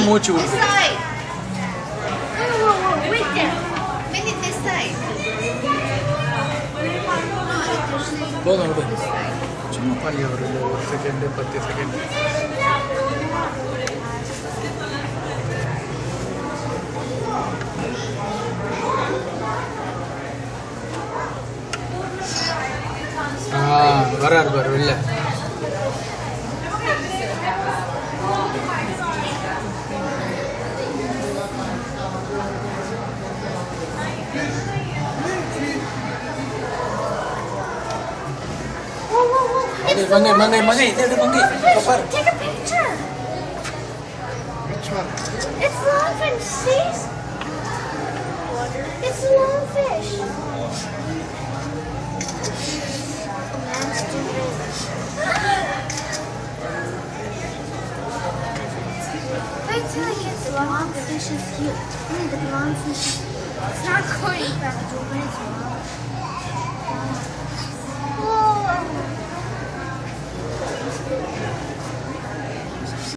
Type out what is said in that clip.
மூச்சு This விடுது. side. Whoa, wait there. Bend it this side. போதும் விடு. சும்மா பாருங்க ஒரு செகண்ட் 10 செகண்ட். வராரு பாரு வெளில. Mangai, there Mangai. Take a picture. Which one? It's lungfish, see? It's lungfish. Man's stupid. Wait till I get the lungfish is cute. The lungfish is... It's not going back to, but it's wrong.